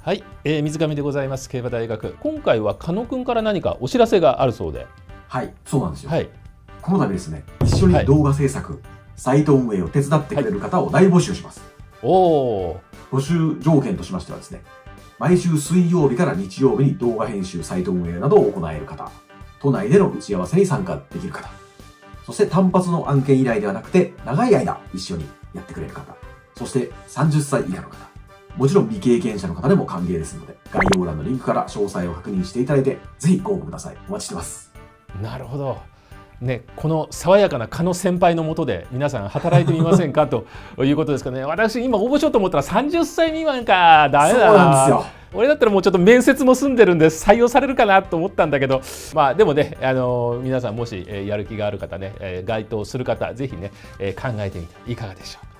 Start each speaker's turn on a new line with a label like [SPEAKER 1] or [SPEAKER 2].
[SPEAKER 1] はい、水上でございます。競馬大学。今回は加野くんから何かお知らせがあるそうで。
[SPEAKER 2] はい、そうなんですよ。
[SPEAKER 1] はい。
[SPEAKER 2] この度ですね、一緒に動画制作、サイト運営を手伝ってくれる方を大募集します。
[SPEAKER 1] おお。
[SPEAKER 2] 募集条件としましてはですね、毎週水曜日から日曜日に動画編集、サイト運営などを行える方、都内での打ち合わせに参加できる方、そして単発の案件依頼ではなくて、長い間一緒にやってくれる方、そして30歳以下の方、もちろん未経験者の方でも歓迎ですので、概要欄のリンクから詳細を確認していただいて、ぜひご応募ください。お待ちしてます。
[SPEAKER 1] なるほど。ね、この爽やかな加野先輩の下で皆さん働いてみませんかということですかね。私今応募しようと思ったら30歳未満か、ダメだな。
[SPEAKER 2] そうなんですよ。
[SPEAKER 1] 俺だったらもうちょっと面接も済んでるんで採用されるかなと思ったんだけど、まあでもね、皆さんもしやる気がある方ね、該当する方ぜひね、考えてみていかがでしょうか。